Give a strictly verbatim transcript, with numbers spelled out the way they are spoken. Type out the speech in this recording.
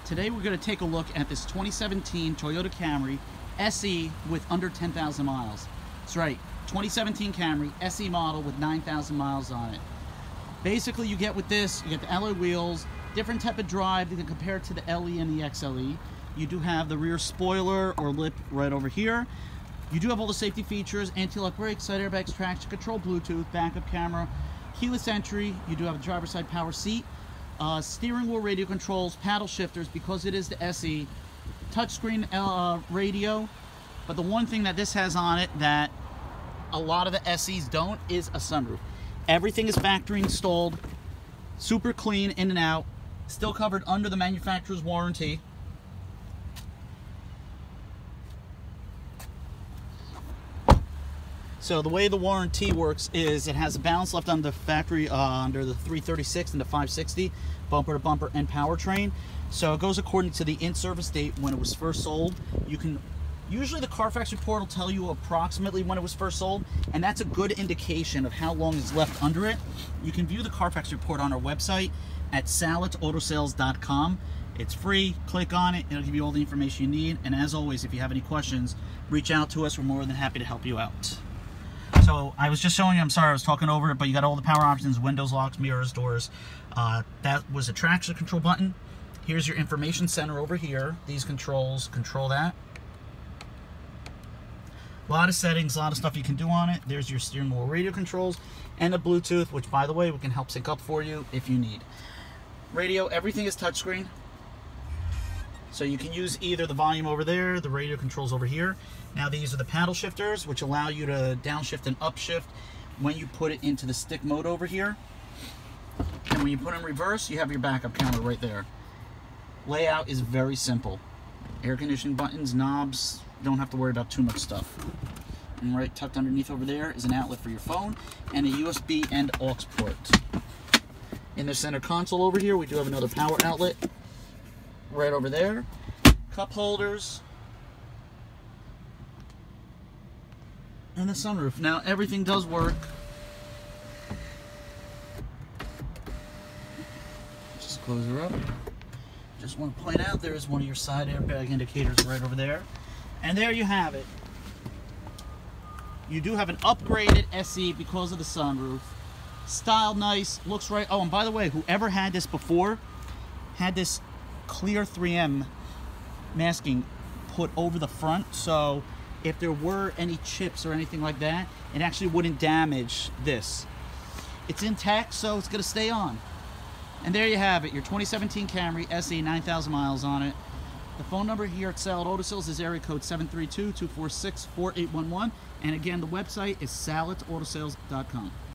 Today we're going to take a look at this twenty seventeen Toyota Camry S E with under ten thousand miles. That's right, twenty seventeen Camry S E model with nine thousand miles on it. Basically, you get with this, you get the alloy wheels, different type of drive you can compare to the L E and the X L E. You do have the rear spoiler or lip right over here. You do have all the safety features: anti-lock brakes, side airbags, traction control, Bluetooth, backup camera, keyless entry. You do have a driver's side power seat, uh, steering wheel radio controls, paddle shifters because it is the S E, touchscreen uh, radio. But the one thing that this has on it that a lot of the S Es don't is a sunroof. Everything is factory installed, super clean in and out, still covered under the manufacturer's warranty. So the way the warranty works is it has a balance left on the factory uh, under the three thirty-six and the five sixty, bumper to bumper and powertrain. So it goes according to the in-service date when it was first sold. You can usually the Carfax report will tell you approximately when it was first sold, and that's a good indication of how long is left under it. You can view the Carfax report on our website at salit auto sales dot com. It's free. Click on it. It'll give you all the information you need. And as always, if you have any questions, reach out to us. We're more than happy to help you out. So I was just showing you, I'm sorry I was talking over it, but you got all the power options: windows, locks, mirrors, doors. Uh, that was a traction control button. Here's your information center over here. These controls control that. A lot of settings, a lot of stuff you can do on it. There's your steering wheel radio controls and the Bluetooth, which by the way, we can help sync up for you if you need. Radio, everything is touchscreen. So you can use either the volume over there, the radio controls over here. Now these are the paddle shifters, which allow you to downshift and upshift when you put it into the stick mode over here. And when you put it in reverse, you have your backup camera right there. Layout is very simple. Air conditioning buttons, knobs, don't have to worry about too much stuff. And right tucked underneath over there is an outlet for your phone and a U S B and aux port. In the center console over here, we do have another power outlet right over there. Cup holders. And the sunroof. Now everything does work. Just close her up. Just want to point out there is one of your side airbag indicators right over there. And there you have it. You do have an upgraded S E because of the sunroof. Styled nice, looks right. Oh, and by the way, whoever had this before had this clear three M masking put over the front, so if there were any chips or anything like that, it actually wouldn't damage this. It's intact, so it's going to stay on. And there you have it, your twenty seventeen Camry S E, nine thousand miles on it. The phone number here at Salit Auto Sales is area code seven three two, two four six, four eight one one. And again, the website is salit auto sales dot com.